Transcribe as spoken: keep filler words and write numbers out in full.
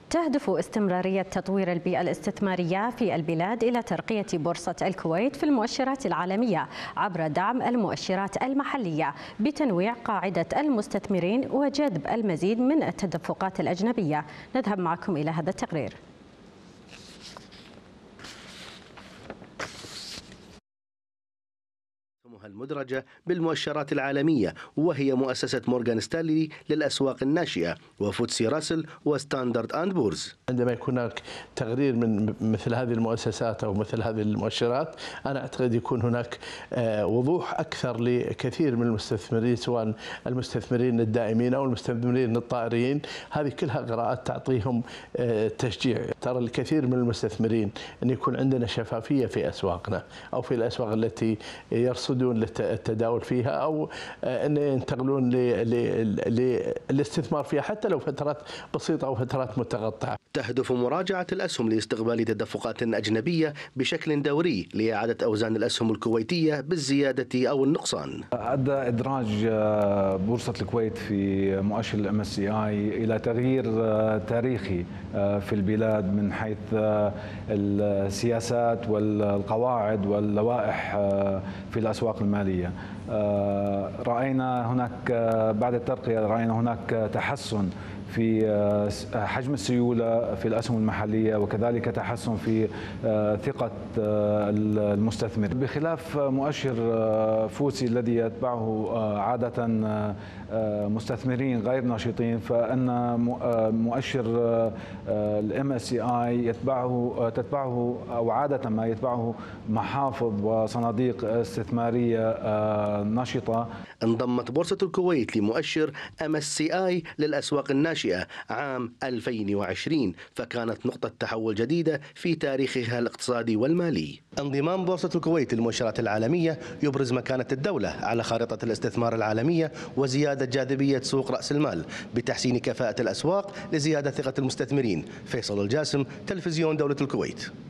تهدف استمرارية تطوير البيئة الاستثمارية في البلاد إلى ترقية بورصة الكويت في المؤشرات العالمية عبر دعم المؤشرات المحلية بتنويع قاعدة المستثمرين وجذب المزيد من التدفقات الأجنبية. نذهب معكم إلى هذا التقرير. المدرجة بالمؤشرات العالمية، وهي مؤسسة مورغان ستانلي للأسواق الناشئة وفوتسي راسل وستاندرد أند بورز. عندما يكون هناك تقرير من مثل هذه المؤسسات أو مثل هذه المؤشرات، أنا أعتقد يكون هناك وضوح أكثر لكثير من المستثمرين، سواء المستثمرين الدائمين أو المستثمرين الطائريين. هذه كلها قراءات تعطيهم تشجيع. ترى الكثير من المستثمرين أن يكون عندنا شفافية في أسواقنا أو في الأسواق التي يرصدون للتداول فيها أو أن ينتقلون للاستثمار فيها حتى لو فترات بسيطة أو فترات متقطعة. تهدف مراجعة الأسهم لاستقبال تدفقات أجنبية بشكل دوري لإعادة أوزان الأسهم الكويتية بالزيادة أو النقصان. أدى إدراج بورصة الكويت في مؤشر الام اس سي اي إلى تغيير تاريخي في البلاد من حيث السياسات والقواعد واللوائح في الأسواق المالية. رأينا هناك بعد الترقية رأينا هناك تحسن في حجم السيولة في الأسهم المحلية، وكذلك تحسن في ثقة المستثمر، بخلاف مؤشر فوتسي الذي يتبعه عادة مستثمرين غير ناشطين. فإن مؤشر الام اس سي اي يتبعه تتبعه أو عادة ما يتبعه محافظ وصناديق استثمارية نشطة. انضمت بورصة الكويت لمؤشر ام اس سي اي للأسواق الناشئة عام ألفين وعشرين، فكانت نقطة تحول جديدة في تاريخها الاقتصادي والمالي. انضمام بورصة الكويت للمؤشرات العالمية يبرز مكانة الدولة على خارطة الاستثمار العالمية وزيادة جاذبية سوق رأس المال بتحسين كفاءة الأسواق لزيادة ثقة المستثمرين. فيصل الجاسم، تلفزيون دولة الكويت.